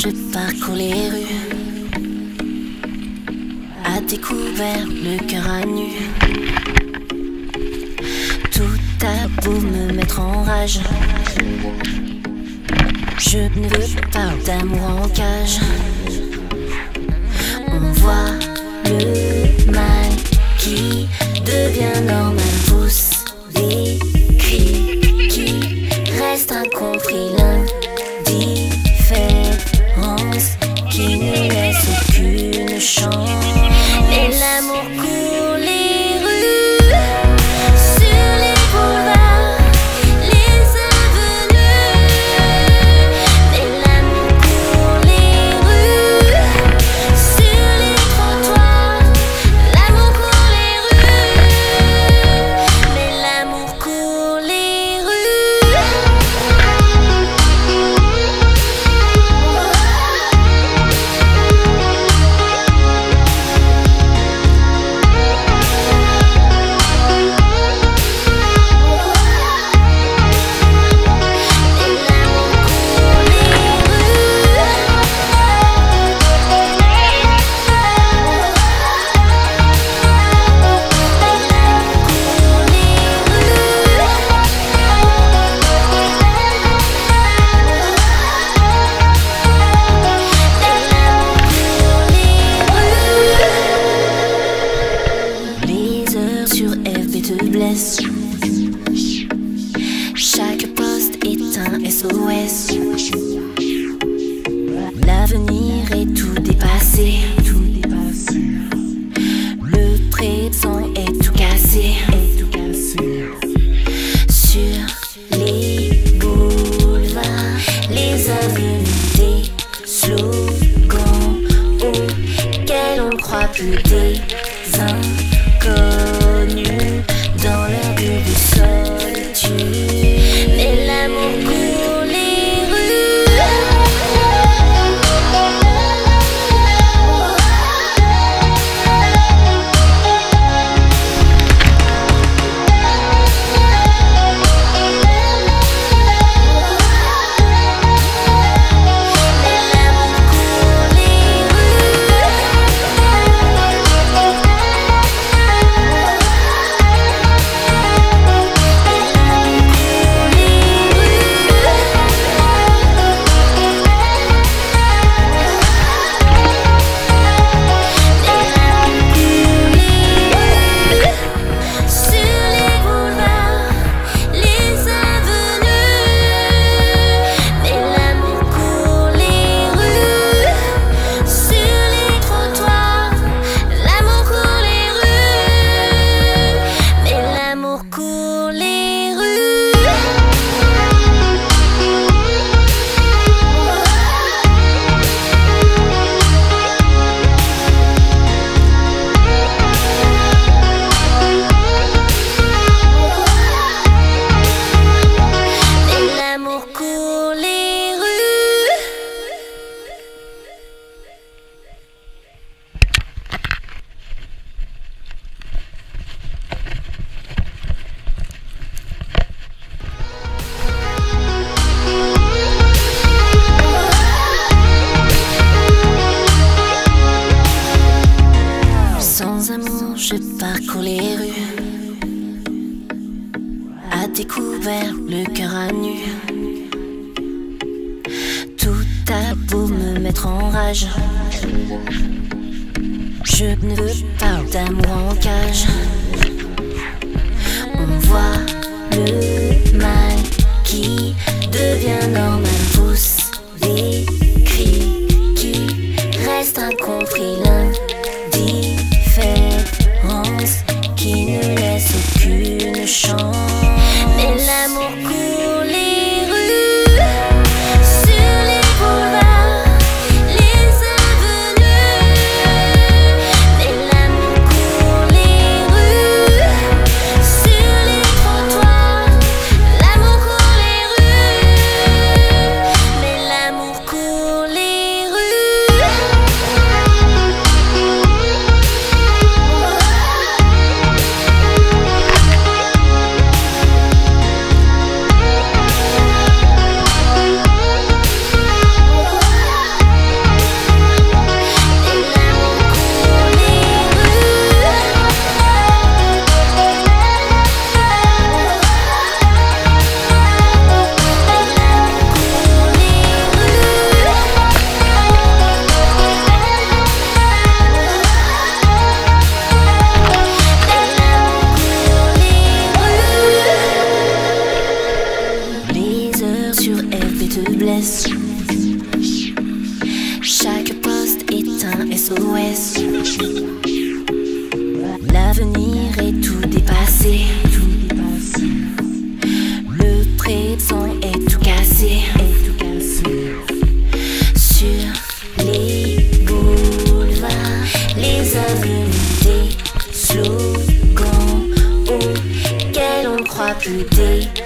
je parcours les rues, à découvert, le cœur à nu. Tout a beau me mettre en rage, je ne veux pas d'amour en cage. On voit le mal qui devient normal, pousse les cris qui restent incompris, l'indifférence qui ne laisse aucune chance. Mais l'amour court les rues, sur les boulevards, les avenues. Mais l'amour court les rues, sur les trottoirs, l'amour court les rues. Mais l'amour court les rues. Chaque poste est un SOS. L'avenir est tout dépassé. Le présent est tout cassé. Sur les boulevards, les avenues, des slogans auxquels on croit plus, des inconnus dans leur bulle de solitude. Mais l'amour court les rues. Sans amour, je parcours les rues, à découvert, le cœur à nu. Tout a beau me mettre en rage, je ne veux pas d'amour en cage. On voit le mal qui devient normal, pousse les cris qui restent incompris, l'indifférence qui ne laisse aucune chance. Mais l'amour court les rues, sur les boulevards, les avenues. Mais l'amour court les rues, sur les trottoirs, l'amour court les rues. Mais l'amour court les rues. dépassé. Le présent est tout cassé. Sur les boulevards, les avenues, des slogans auxquels on croit plus